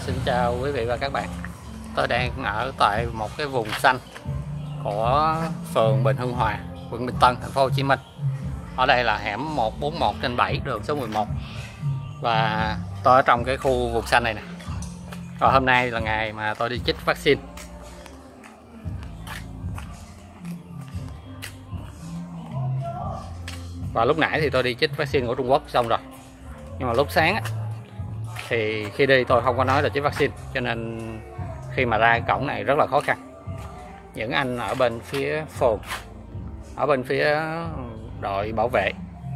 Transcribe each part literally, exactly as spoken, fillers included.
Xin chào quý vị và các bạn. Tôi đang ở tại một cái vùng xanh của phường Bình Hưng Hòa, quận Bình Tân, thành phố Hồ Chí Minh. Ở đây là hẻm một bốn một trên bảy, đường số mười một. Và tôi ở trong cái khu vùng xanh này nè. Và hôm nay là ngày mà tôi đi chích vaccine. Và lúc nãy thì tôi đi chích vaccine của Trung Quốc xong rồi. Nhưng mà lúc sáng á, thì khi đi tôi không có nói là chích vaccine, cho nên khi mà ra cổng này rất là khó khăn. Những anh ở bên phía phường, ở bên phía đội bảo vệ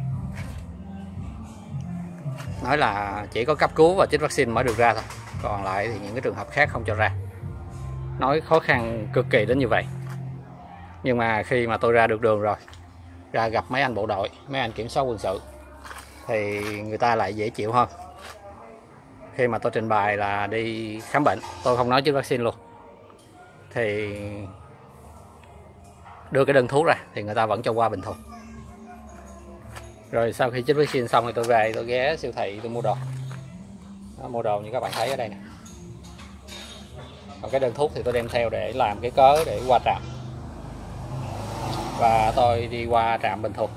nói là chỉ có cấp cứu và chích vaccine mới được ra thôi, còn lại thì những cái trường hợp khác không cho ra. Nói khó khăn cực kỳ đến như vậy. Nhưng mà khi mà tôi ra được đường rồi, ra gặp mấy anh bộ đội, mấy anh kiểm soát quân sự, thì người ta lại dễ chịu hơn. Khi mà tôi trình bày là đi khám bệnh, tôi không nói chích vaccine luôn, thì đưa cái đơn thuốc ra thì người ta vẫn cho qua bình thường. Rồi sau khi chích vaccine xong thì tôi về, tôi ghé siêu thị tôi mua đồ. Đó, mua đồ như các bạn thấy ở đây nè. Còn cái đơn thuốc thì tôi đem theo để làm cái cớ để qua trạm. Và tôi đi qua trạm bình thường.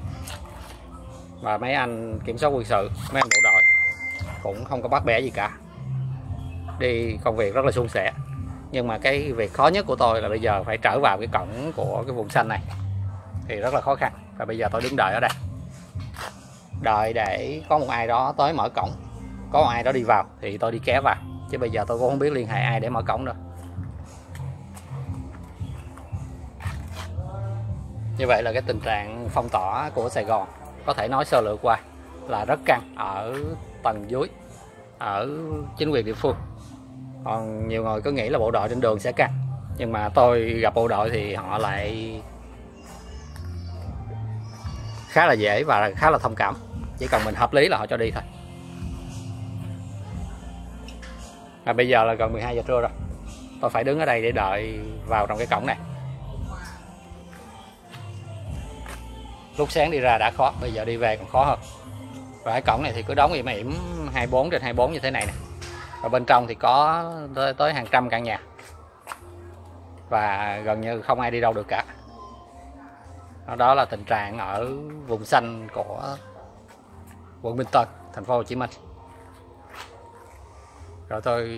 Và mấy anh kiểm soát quân sự, mấy anh bộ đội cũng không có bắt bẻ gì cả. Đi công việc rất là suôn sẻ. Nhưng mà cái việc khó nhất của tôi là bây giờ phải trở vào cái cổng của cái vùng xanh này, thì rất là khó khăn. Và bây giờ tôi đứng đợi ở đây, đợi để có một ai đó tới mở cổng, có một ai đó đi vào thì tôi đi kéo vào. Chứ bây giờ tôi cũng không biết liên hệ ai để mở cổng nữa. Như vậy là cái tình trạng phong tỏa của Sài Gòn, có thể nói sơ lược qua là rất căng ở tầng dưới, ở chính quyền địa phương. Còn nhiều người cứ nghĩ là bộ đội trên đường sẽ căng, nhưng mà tôi gặp bộ đội thì họ lại khá là dễ và khá là thông cảm. Chỉ cần mình hợp lý là họ cho đi thôi. Và bây giờ là gần mười hai giờ trưa rồi, tôi phải đứng ở đây để đợi vào trong cái cổng này. Lúc sáng đi ra đã khó, bây giờ đi về còn khó hơn. Và cái cổng này thì cứ đóng im ỉm hai mươi bốn trên hai mươi bốn như thế này nè. Và bên trong thì có tới, tới hàng trăm căn nhà. Và gần như không ai đi đâu được cả. Đó là tình trạng ở vùng xanh của quận Bình Tân, thành phố Hồ Chí Minh. Rồi tôi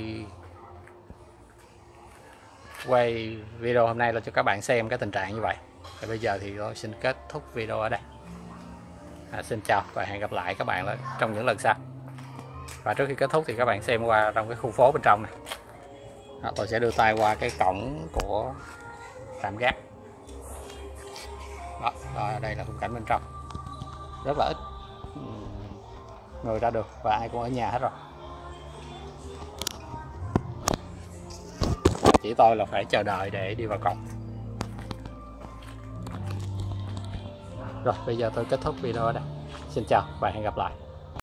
quay video hôm nay là cho các bạn xem cái tình trạng như vậy. Và bây giờ thì tôi xin kết thúc video ở đây. À, xin chào và hẹn gặp lại các bạn trong những lần sau. Và trước khi kết thúc thì các bạn xem qua trong cái khu phố bên trong này. À, tôi sẽ đưa tay qua cái cổng của trạm gác. Đó, rồi đây là khung cảnh bên trong. Rất là ít người ra được và ai cũng ở nhà hết rồi. Chỉ tôi là phải chờ đợi để đi vào cổng. Rồi bây giờ tôi kết thúc video ở đây. Xin chào và hẹn gặp lại.